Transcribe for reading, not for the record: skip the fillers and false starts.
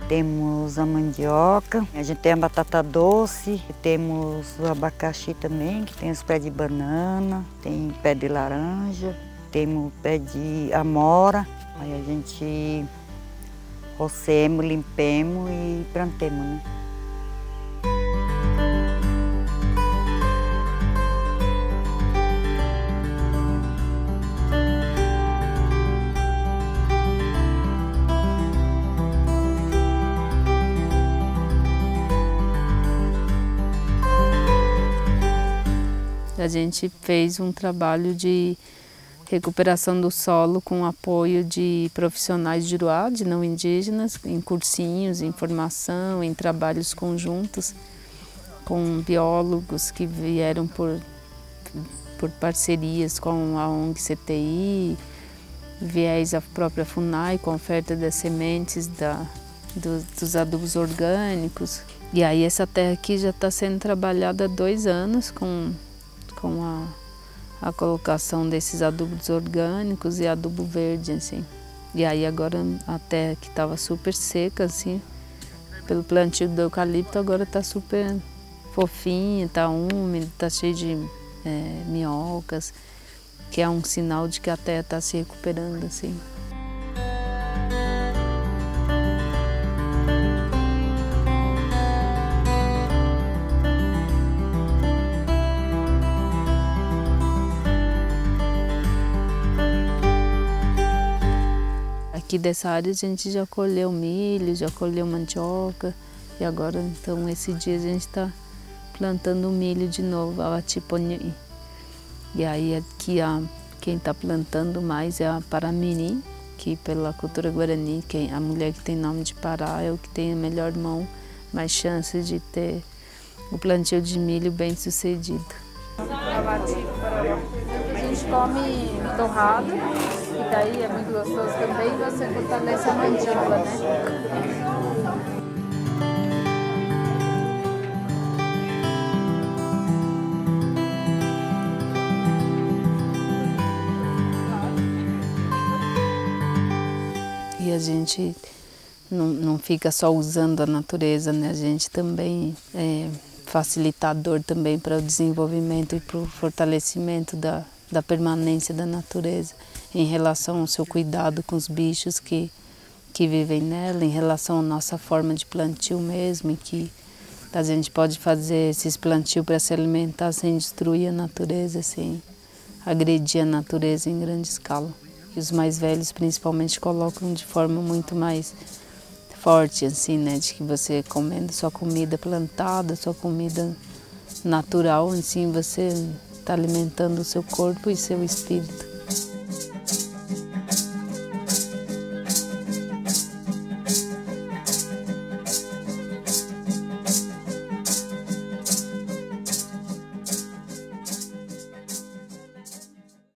temos a mandioca, a gente tem a batata doce, temos o abacaxi também, que tem os pés de banana, tem pé de laranja, temos pé de amora. Aí a gente rocemos, limpemos e plantemos, né? A gente fez um trabalho de recuperação do solo com apoio de profissionais de Juruá, de não indígenas, em cursinhos, em formação, em trabalhos conjuntos com biólogos que vieram por parcerias com a ONG CTI, viés a própria FUNAI com a oferta das sementes dos adubos orgânicos. E aí essa terra aqui já está sendo trabalhada há 2 anos com a colocação desses adubos orgânicos e adubo verde, assim. E aí agora a terra que estava super seca, assim, pelo plantio do eucalipto, agora está super fofinha, está úmida, está cheia de minhocas, que é um sinal de que a terra está se recuperando, assim. Aqui dessa área a gente já colheu milho, já colheu mandioca e agora então esse dia a gente está plantando milho de novo, a Atiponi. E aí aqui quem está plantando mais é a Paramirim, que pela cultura guarani, a mulher que tem nome de Pará é o que tem a melhor mão, mais chances de ter o plantio de milho bem sucedido. A gente come torrado. E daí é muito gostoso também, você fortalece a mandíbula, né? E a gente não fica só usando a natureza, né? A gente também é facilitador também para o desenvolvimento e para o fortalecimento da permanência da natureza, em relação ao seu cuidado com os bichos que vivem nela, em relação à nossa forma de plantio mesmo, e que a gente pode fazer esses plantios para se alimentar sem destruir a natureza, sem agredir a natureza em grande escala. E os mais velhos principalmente colocam de forma muito mais forte, assim, né, de que você comendo sua comida plantada, sua comida natural, assim, você está alimentando o seu corpo e seu espírito.